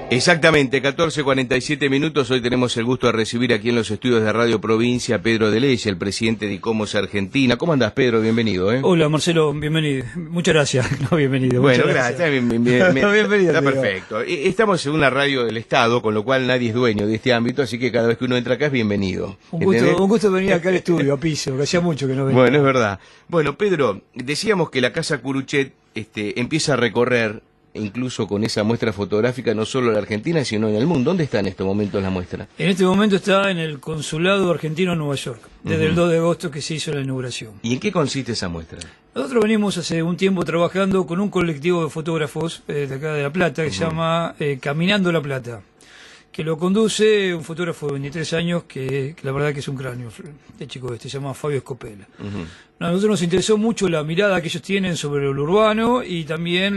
Exactamente, 14:47 minutos. Hoy tenemos el gusto de recibir aquí en los estudios de Radio Provincia a Pedro de Leyes, el presidente de ICOMOS Argentina. ¿Cómo andás, Pedro? Bienvenido. Hola, Marcelo, bienvenido. Muchas gracias. No, bienvenido. Bueno, gracias. Bienvenido. Está perfecto. Estamos en una radio del Estado, con lo cual nadie es dueño de este ámbito, así que cada vez que uno entra acá es bienvenido. Un gusto venir acá al estudio, a piso, que hacía mucho que no venía. Bueno, es verdad. Bueno, Pedro, decíamos que la Casa Curuchet empieza a recorrer, incluso con esa muestra fotográfica, no solo en la Argentina, sino en el mundo. ¿Dónde está en estos momentos la muestra? En este momento está en el Consulado Argentino en Nueva York, desde el 2 de agosto que se hizo la inauguración. ¿Y en qué consiste esa muestra? Nosotros venimos hace un tiempo trabajando con un colectivo de fotógrafos de acá de La Plata, que se llama Caminando La Plata, que lo conduce un fotógrafo de 23 años que la verdad que es un cráneo, este chico se llama Fabio Escopela. A nosotros nos interesó mucho la mirada que ellos tienen sobre lo urbano y también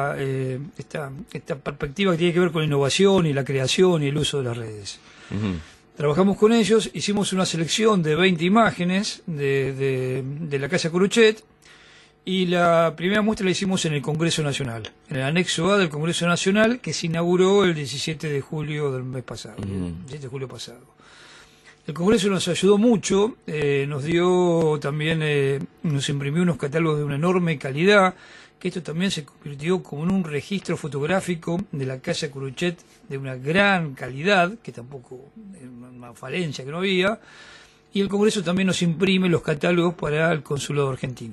esta perspectiva que tiene que ver con la innovación y la creación y el uso de las redes. Trabajamos con ellos, hicimos una selección de 20 imágenes de la Casa Curuchet y la primera muestra la hicimos en el Congreso Nacional, en el anexo A del Congreso Nacional, que se inauguró el 17 de julio del mes pasado, el 17 de julio pasado. El Congreso nos ayudó mucho, nos dio también, nos imprimió unos catálogos de una enorme calidad, que esto también se convirtió como en un registro fotográfico de la Casa Curuchet de una gran calidad, que tampoco era una falencia que no había, y el Congreso también nos imprime los catálogos para el Consulado Argentino.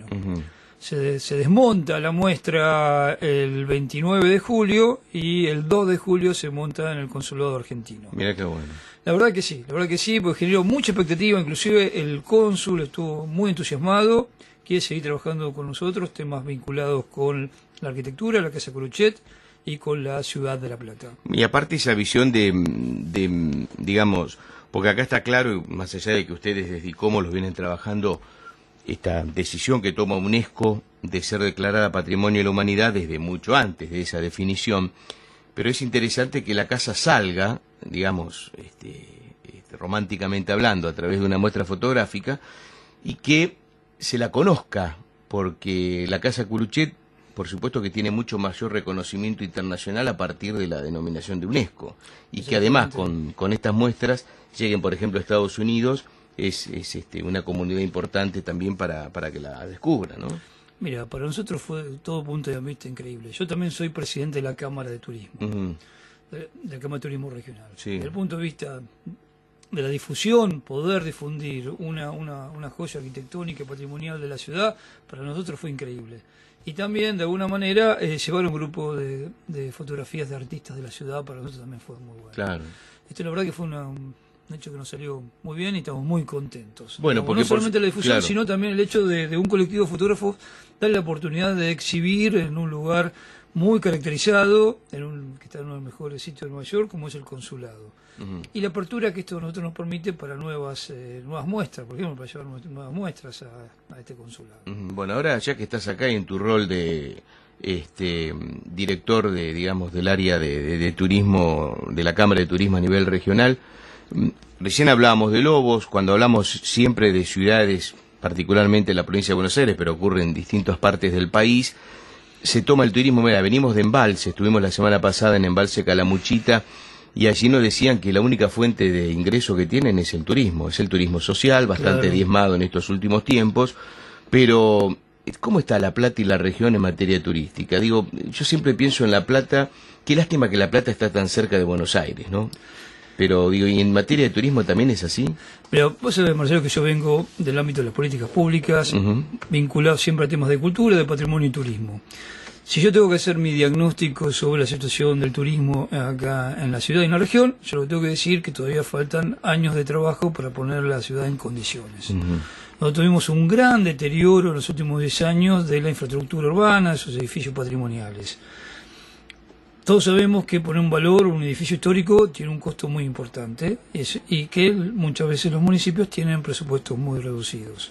Se desmonta la muestra el 29 de julio y el 2 de julio se monta en el Consulado Argentino. Mira qué bueno. La verdad que sí, porque generó mucha expectativa, inclusive el cónsul estuvo muy entusiasmado, quiere seguir trabajando con nosotros, temas vinculados con la arquitectura, la Casa Curuchet y con la ciudad de La Plata. Y aparte esa visión de digamos, porque acá está claro, más allá de que ustedes desde ICOMOS los vienen trabajando, esta decisión que toma UNESCO de ser declarada Patrimonio de la Humanidad desde mucho antes de esa definición, pero es interesante que la casa salga, digamos, románticamente hablando, a través de una muestra fotográfica, y que se la conozca, porque la Casa Curuchet, por supuesto que tiene mucho mayor reconocimiento internacional a partir de la denominación de UNESCO, y que además con estas muestras lleguen, por ejemplo, a Estados Unidos, es una comunidad importante también para que la descubra, ¿no? Mira, para nosotros fue todo punto de vista increíble. Yo también soy presidente de la Cámara de Turismo, de la Cámara de Turismo Regional. Sí. Desde el punto de vista de la difusión, poder difundir una joya arquitectónica y patrimonial de la ciudad, para nosotros fue increíble. Y también, de alguna manera, llevar un grupo de fotografías de artistas de la ciudad, para nosotros también fue muy bueno. Claro. La verdad que fue un hecho que nos salió muy bien y estamos muy contentos. Bueno, porque no solamente la difusión, sino también el hecho de un colectivo de fotógrafos darle la oportunidad de exhibir en un lugar muy caracterizado, que está en uno de los mejores sitios de Nueva York, como es el Consulado. Y la apertura que esto a nosotros nos permite para nuevas muestras, por ejemplo, para llevar nuevas muestras a este consulado. Bueno, ahora ya que estás acá y en tu rol de director del área de turismo, de la Cámara de Turismo a nivel regional, recién hablábamos de Lobos, cuando hablamos siempre de ciudades, particularmente la provincia de Buenos Aires, pero ocurre en distintas partes del país, se toma el turismo. Mira, venimos de Embalse, estuvimos la semana pasada en Embalse Calamuchita, y allí nos decían que la única fuente de ingreso que tienen es el turismo social, bastante diezmado en estos últimos tiempos, pero ¿cómo está La Plata y la región en materia turística? Digo, yo siempre pienso en La Plata, qué lástima que La Plata está tan cerca de Buenos Aires, ¿no? Pero digo, ¿y en materia de turismo también es así? Pero vos sabés, Marcelo, que yo vengo del ámbito de las políticas públicas, vinculado siempre a temas de cultura, de patrimonio y turismo. Si yo tengo que hacer mi diagnóstico sobre la situación del turismo acá en la ciudad y en la región, yo lo que tengo que decir que todavía faltan años de trabajo para poner la ciudad en condiciones. Nosotros tuvimos un gran deterioro en los últimos 10 años de la infraestructura urbana, de esos edificios patrimoniales. Todos sabemos que poner un valor, un edificio histórico, tiene un costo muy importante y que muchas veces los municipios tienen presupuestos muy reducidos.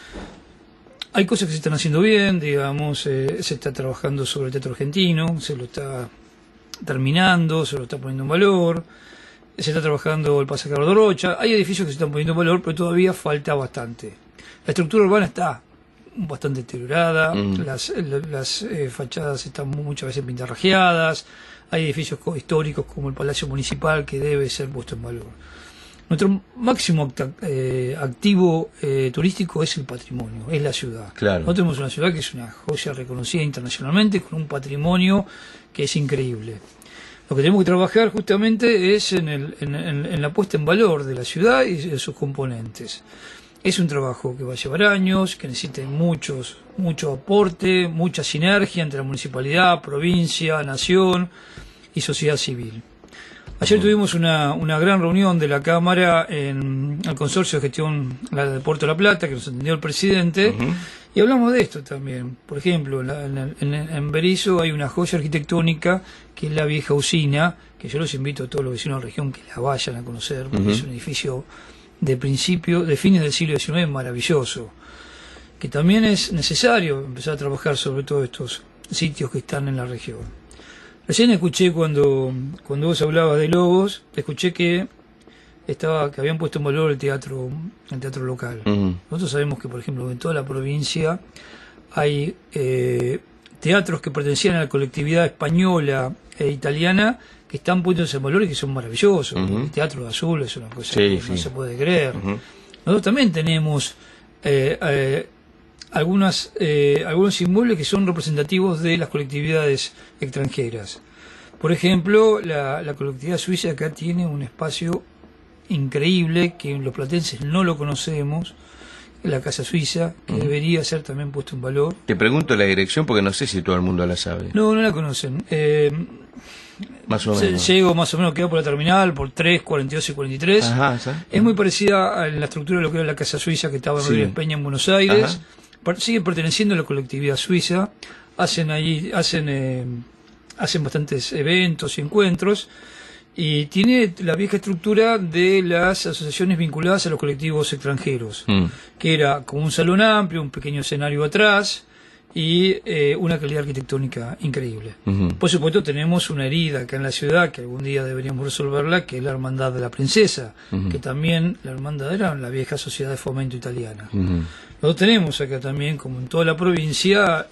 Hay cosas que se están haciendo bien, digamos, se está trabajando sobre el Teatro Argentino, se lo está terminando, se lo está poniendo en valor, se está trabajando el Pasaje Carlos de Rocha, hay edificios que se están poniendo en valor, pero todavía falta bastante. La estructura urbana está bastante deteriorada, las fachadas están muchas veces pintarrajeadas, hay edificios históricos como el Palacio Municipal que debe ser puesto en valor. Nuestro máximo activo turístico es el patrimonio, es la ciudad. Claro. Nosotros tenemos una ciudad que es una joya reconocida internacionalmente, con un patrimonio que es increíble. Lo que tenemos que trabajar justamente es en la puesta en valor de la ciudad y de sus componentes. Es un trabajo que va a llevar años, que necesita mucho aporte, mucha sinergia entre la municipalidad, provincia, nación y sociedad civil. Ayer tuvimos una gran reunión de la Cámara en el Consorcio de Gestión del Puerto de la Plata, que nos atendió el presidente, y hablamos de esto también. Por ejemplo, en Berisso hay una joya arquitectónica que es la vieja usina, que yo los invito a todos los vecinos de la región que la vayan a conocer, porque es un edificio de fines del siglo XIX maravilloso, que también es necesario empezar a trabajar sobre todos estos sitios que están en la región. Recién escuché cuando vos hablabas de Lobos, escuché que habían puesto en valor el teatro local. Nosotros sabemos que, por ejemplo, en toda la provincia hay teatros que pertenecían a la colectividad española e italiana que están puestos en valor y que son maravillosos. El Teatro de Azul es una cosa que no se puede creer. Nosotros también tenemos algunos inmuebles que son representativos de las colectividades extranjeras. Por ejemplo, la colectividad suiza acá tiene un espacio increíble que los platenses no lo conocemos, la Casa Suiza, que debería ser también puesto en valor. Te pregunto la dirección porque no sé si todo el mundo la sabe. No la conocen. Más o menos. Llego más o menos, queda por la terminal, por 3, 42 y 43. Ajá, es muy parecida a la estructura de lo que era la Casa Suiza que estaba en Rodríguez Peña en Buenos Aires. Sigue perteneciendo a la colectividad suiza. Hacen bastantes eventos y encuentros. Y tiene la vieja estructura de las asociaciones vinculadas a los colectivos extranjeros, que era como un salón amplio, un pequeño escenario atrás y una calidad arquitectónica increíble. Por supuesto tenemos una herida acá en la ciudad que algún día deberíamos resolverla, que es la Hermandad de la Princesa, que también la hermandad era la vieja Sociedad de Fomento Italiana. Nosotros tenemos acá también, como en toda la provincia,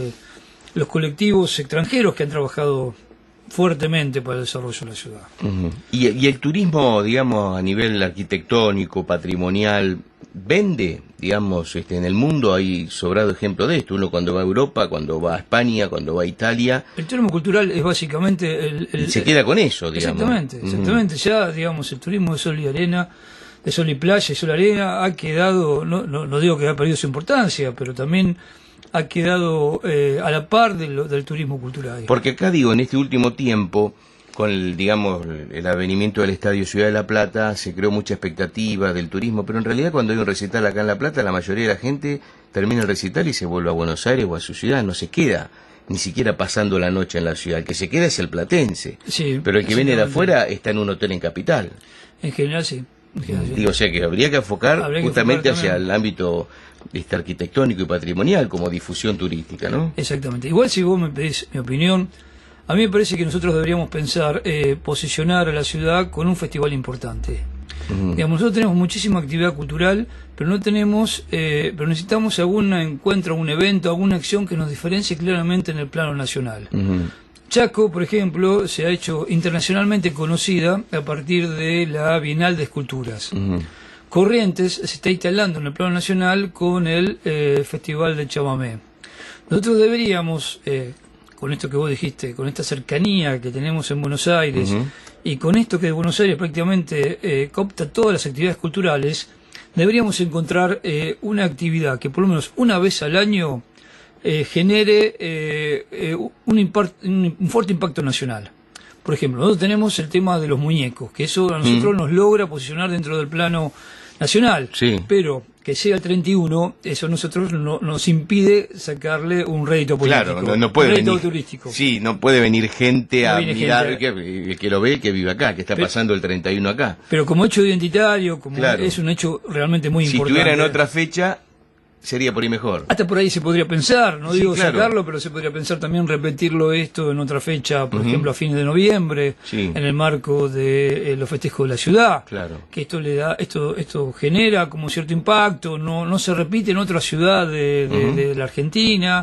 los colectivos extranjeros que han trabajado fuertemente para el desarrollo de la ciudad. ¿Y el turismo, digamos, a nivel arquitectónico, patrimonial, vende? Digamos, en el mundo hay sobrado ejemplo de esto. Uno cuando va a Europa, cuando va a España, cuando va a Italia. El turismo cultural es básicamente se queda con eso, digamos. Exactamente. Ya, digamos, el turismo de sol y arena, de sol y playa y sol y arena ha quedado, no digo que ha perdido su importancia, pero también ha quedado a la par del turismo cultural. Porque acá, digo, en este último tiempo, con el avenimiento del Estadio Ciudad de la Plata, se creó mucha expectativa del turismo, pero en realidad cuando hay un recital acá en La Plata, la mayoría de la gente termina el recital y se vuelve a Buenos Aires o a su ciudad, no se queda ni siquiera pasando la noche en la ciudad. El que se queda es el platense, pero el que viene de afuera está en un hotel en Capital. En general sí. Digo, o sea que habría que enfocar justamente hacia el ámbito arquitectónico y patrimonial como difusión turística, ¿no? Exactamente. Igual si vos me pedís mi opinión, a mí me parece que nosotros deberíamos pensar posicionar a la ciudad con un festival importante. Digamos, nosotros tenemos muchísima actividad cultural, pero no tenemos, pero necesitamos algún encuentro, algún evento, alguna acción que nos diferencie claramente en el plano nacional. Chaco, por ejemplo, se ha hecho internacionalmente conocida a partir de la Bienal de Esculturas. Corrientes se está instalando en el plano nacional con el Festival de Chamamé. Nosotros deberíamos, con esto que vos dijiste, con esta cercanía que tenemos en Buenos Aires, y con esto que Buenos Aires prácticamente coopta todas las actividades culturales, deberíamos encontrar una actividad que por lo menos una vez al año genere un fuerte impacto nacional. Por ejemplo, nosotros tenemos el tema de los muñecos, que eso a nosotros nos logra posicionar dentro del plano nacional, pero que sea el 31, eso a nosotros nos impide sacarle un rédito político. Claro, no puede venir, turístico. Sí, no puede venir gente a mirar, el que lo ve, que vive acá, que está pasando el 31 acá. Pero como hecho identitario, como es un hecho realmente muy importante. Si tuviera en otra fecha, sería por ahí mejor. Hasta por ahí se podría pensar, no digo sacarlo, pero se podría pensar también repetirlo esto en otra fecha, por ejemplo a fines de noviembre, en el marco de los festejos de la ciudad. Que esto le da, esto genera como cierto impacto, no se repite en otra ciudad de la Argentina,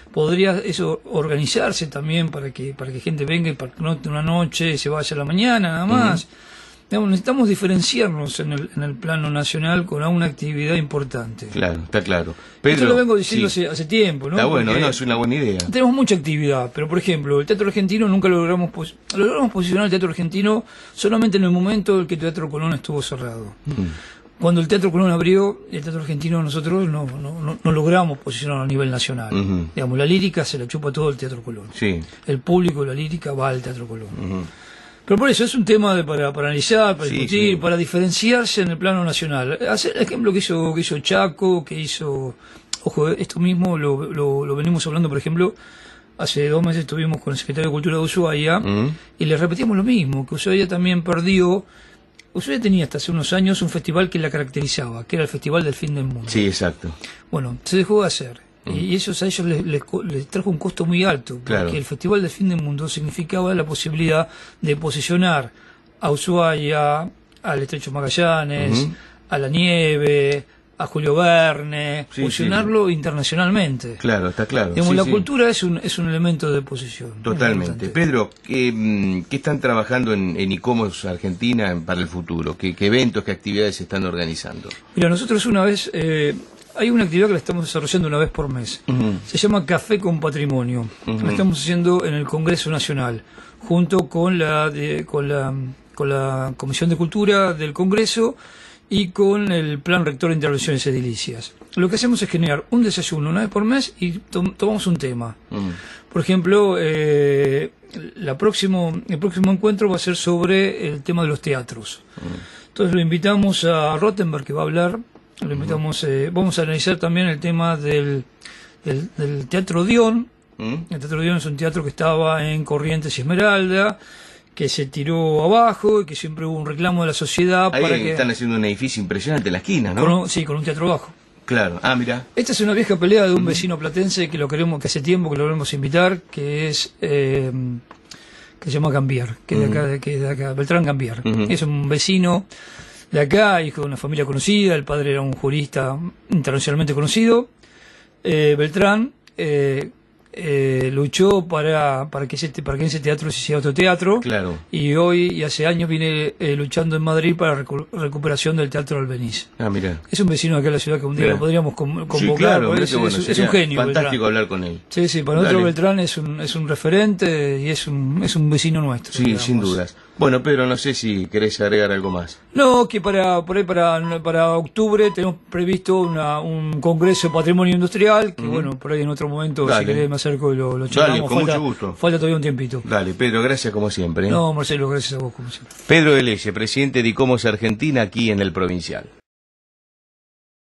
podría eso organizarse también para que gente venga y pernocte una noche, se vaya a la mañana nada más. Digamos, necesitamos diferenciarnos en el plano nacional con una actividad importante. Claro, está claro. Pedro, esto lo vengo diciendo hace tiempo, ¿no? Está bueno, porque no, es una buena idea. tenemos mucha actividad, pero por ejemplo, el teatro argentino nunca logramos posicionar el teatro argentino solamente en el momento en que el Teatro Colón estuvo cerrado. Cuando el Teatro Colón abrió, el teatro argentino nosotros no logramos posicionarlo a nivel nacional. Digamos, la lírica se la chupa todo el Teatro Colón. Sí. El público de la lírica va al Teatro Colón. Pero por eso es un tema para analizar, para discutir, para diferenciarse en el plano nacional. Hacer el ejemplo que hizo Chaco, que hizo... Ojo, esto mismo lo venimos hablando, por ejemplo, hace 2 meses estuvimos con el secretario de Cultura de Ushuaia y le repetimos lo mismo, que Ushuaia también perdió... Ushuaia tenía hasta hace unos años un festival que la caracterizaba, que era el Festival del Fin del Mundo. Sí, exacto. Bueno, se dejó de hacer. Y eso a ellos les trajo un costo muy alto, porque el Festival del Fin del Mundo significaba la posibilidad de posicionar a Ushuaia, al Estrecho Magallanes, a La Nieve, a Julio Verne, posicionarlo internacionalmente. Claro, está claro. Digamos, la cultura es un elemento de posición. Totalmente. Pedro, ¿qué están trabajando en ICOMOS Argentina para el futuro? ¿Qué eventos, qué actividades se están organizando? Mira, nosotros una vez... hay una actividad que la estamos desarrollando una vez por mes. Se llama Café con Patrimonio. La estamos haciendo en el Congreso Nacional, junto con la Comisión de Cultura del Congreso y con el Plan Rector de Intervenciones Edilicias. Lo que hacemos es generar un desayuno una vez por mes y tomamos un tema. Por ejemplo, el próximo encuentro va a ser sobre el tema de los teatros. Entonces lo invitamos a Rottenberg, que va a hablar. Lo invitamos, vamos a analizar también el tema del Teatro Dion. El Teatro Dion es un teatro que estaba en Corrientes y Esmeralda, que se tiró abajo y que siempre hubo un reclamo de la sociedad. Ahí para que están haciendo un edificio impresionante en la esquina, ¿no? Con un teatro abajo. Claro, mira. Esta es una vieja pelea de un vecino platense que hace tiempo que lo queremos invitar, que se llama Gambier, que es de acá, Beltrán Gambier. Es un vecino de acá, hijo de una familia conocida, el padre era un jurista internacionalmente conocido. Beltrán luchó para que en ese teatro se hiciera otro teatro. Claro. Y hoy, y hace años, viene luchando en Madrid para la recuperación del Teatro Albeniz. Mira. Es un vecino de acá de la ciudad que un día lo podríamos convocar. Sí, claro, es un genio. Fantástico Beltrán. hablar con él. Sí, para nosotros Beltrán es un referente y es un vecino nuestro. Sí, digamos. Sin dudas. Bueno, Pedro, no sé si querés agregar algo más. No, que para octubre tenemos previsto un congreso de patrimonio industrial, que bueno, por ahí en otro momento, si querés me acerco y lo charlamos. Dale, con mucho gusto. Falta todavía un tiempito. Dale, Pedro, gracias como siempre. No, Marcelo, gracias a vos como siempre. Pedro Eleye, presidente de ICOMOS Argentina, aquí en el Provincial.